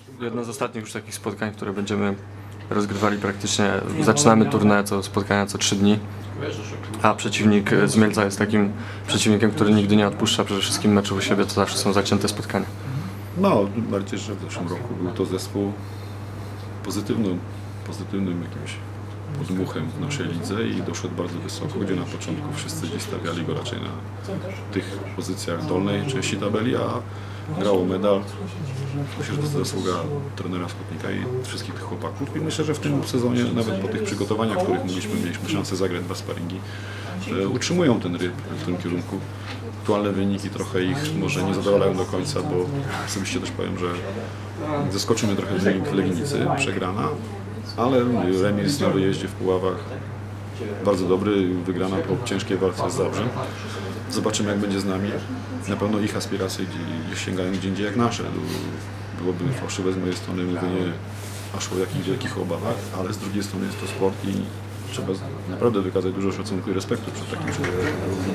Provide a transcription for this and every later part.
Jedno z ostatnich już takich spotkań, które będziemy rozgrywali praktycznie. Zaczynamy turnę, spotkania co 3 dni, a przeciwnik z Mielca jest takim przeciwnikiem, który nigdy nie odpuszcza. Przede wszystkim meczu u siebie to zawsze są zacięte spotkania. No, bardziej, że w zeszłym roku był to zespół pozytywnym jakimś podmuchem w naszej lidze i doszedł bardzo wysoko, gdzie na początku wszyscy gdzieś stawiali go raczej na tych pozycjach dolnej części tabeli, a grał o medal. Myślę, że to jest zasługa trenera Skutnika i wszystkich tych chłopaków. I myślę, że w tym sezonie, nawet po tych przygotowaniach, których mieliśmy szansę zagrać 2 sparingi, utrzymują ten rytm w tym kierunku. Aktualne wyniki trochę ich może nie zadowalają do końca, bo osobiście też powiem, że zaskoczył mnie trochę wynik w Legnicy, przegrana, ale remis na wyjeździe w Puławach bardzo dobry, wygrana po ciężkiej walce z Zabrzem. Zobaczymy, jak będzie z nami. Na pewno ich aspiracje sięgają gdzie indziej jak nasze. Byłoby fałszywe z mojej strony mówienie aż o jakichś wielkich obawach, ale z drugiej strony jest to sport i trzeba naprawdę wykazać dużo szacunku i respektu przed takim człowiekiem.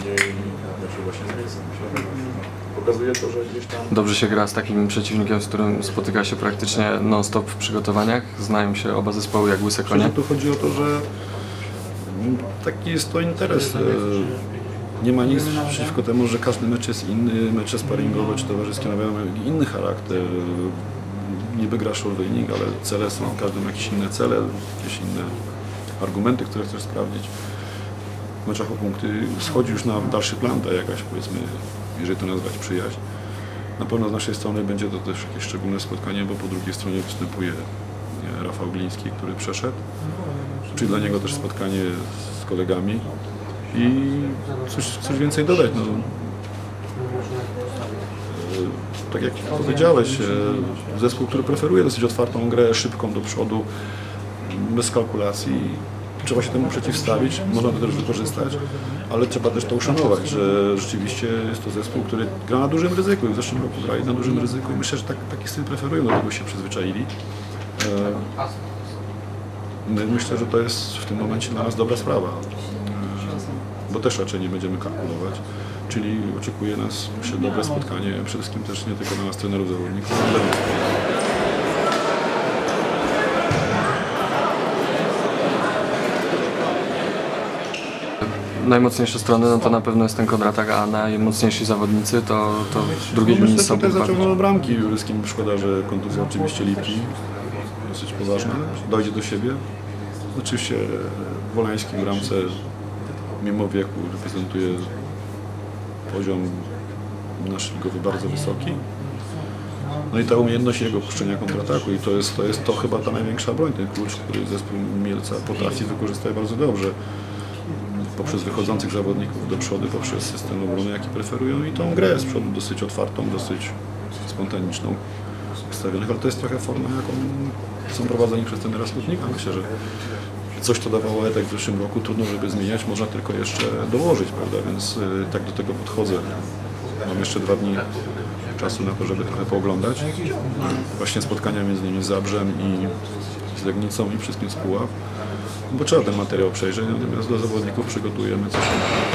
Pokazuje to, że gdzieś tam... Dobrze się gra z takim przeciwnikiem, z którym spotyka się praktycznie non-stop w przygotowaniach. Znają się oba zespoły jak łyse konie. Tu chodzi o to, że taki jest to interes. Nie ma nic przeciwko temu, że każdy mecz jest inny, mecze sparingowe czy towarzyskie mają inny charakter. Niby grasz o wynik, ale cele są, każdy ma jakieś inne cele, jakieś inne argumenty, które chcesz sprawdzić. W meczach o punkty schodzi już na dalszy plan ta jakaś, powiedzmy, jeżeli to nazwać przyjaźń. Na pewno z naszej strony będzie to też jakieś szczególne spotkanie, bo po drugiej stronie występuje Rafał Gliński, który przeszedł. Czyli dla niego też spotkanie z kolegami i coś więcej dodać. No, tak jak powiedziałeś, zespół, który preferuje dosyć otwartą grę, szybką do przodu, bez kalkulacji. Trzeba się temu przeciwstawić, można to też wykorzystać, ale trzeba też to uszanować, że rzeczywiście jest to zespół, który gra na dużym ryzyku i w zeszłym roku grali na dużym ryzyku i myślę, że taki styl preferują, do tego się przyzwyczaili. Myślę, że to jest w tym momencie dla nas dobra sprawa, bo też raczej nie będziemy kalkulować, czyli oczekuje nas, myślę, dobre spotkanie, przede wszystkim też nie tylko dla nas trenerów, zawodników, ale Najmocniejsze strony no to na pewno jest ten kontratak, a najmocniejsi zawodnicy to w drugiej linii są. Myślę, że tutaj zaciągnął bramki. Wszystkim szkoda, że kontuzja oczywiście Lipki, dosyć poważna, dojdzie do siebie. Oczywiście Wolański w bramce mimo wieku reprezentuje poziom nasz ligowy bardzo wysoki. No i ta umiejętność jego puszczenia kontrataku i to jest chyba ta największa broń, ten klucz, który zespół Mielca potrafi wykorzystać bardzo dobrze. Poprzez wychodzących zawodników do przodu, poprzez system obrony, jaki preferują i tą grę z przodu dosyć otwartą, dosyć spontaniczną ustawionych, ale to jest trochę forma, jaką są prowadzeni przez trenera Skutnika. Myślę, że coś to dawało efekt w zeszłym roku, trudno żeby zmieniać, można tylko jeszcze dołożyć, prawda, więc tak do tego podchodzę. Mam jeszcze 2 dni czasu na to, żeby trochę pooglądać. Właśnie spotkania między innymi z Zabrzem i z Legnicą i wszystkim z Puław. Bo trzeba ten materiał przejrzeć, natomiast dla zawodników przygotujemy coś.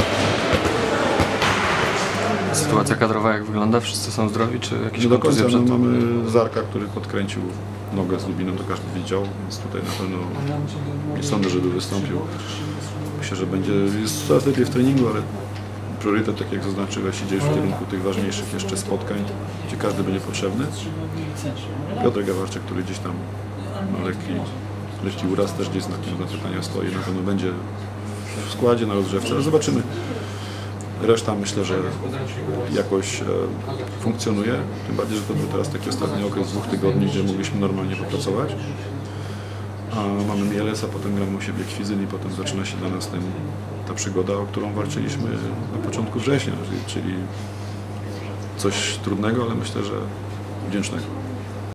Sytuacja kadrowa jak wygląda? Wszyscy są zdrowi, czy jakieś Nie do końca, kontuzje przed... mamy Zarka, który podkręcił nogę z Lubinem, to każdy widział, więc tutaj na pewno nie sądzę, żeby wystąpił. Myślę, że jest coraz lepiej w treningu, ale priorytet, tak jak zaznaczyłeś, idzie już w kierunku tych ważniejszych jeszcze spotkań, gdzie każdy będzie potrzebny. Piotr Gawarczyk, który gdzieś tam ma lekki uraz, też gdzieś znakiem zapytania stoi, na pewno będzie w składzie na rozgrzewce, ale zobaczymy. Reszta myślę, że jakoś funkcjonuje, tym bardziej, że to był teraz taki ostatni okres 2 tygodni, gdzie mogliśmy normalnie popracować. A mamy Mielec, a potem gramy u siebie Kwizyn i potem zaczyna się dla nas ta przygoda, o którą walczyliśmy na początku września, czyli coś trudnego, ale myślę, że wdzięcznego.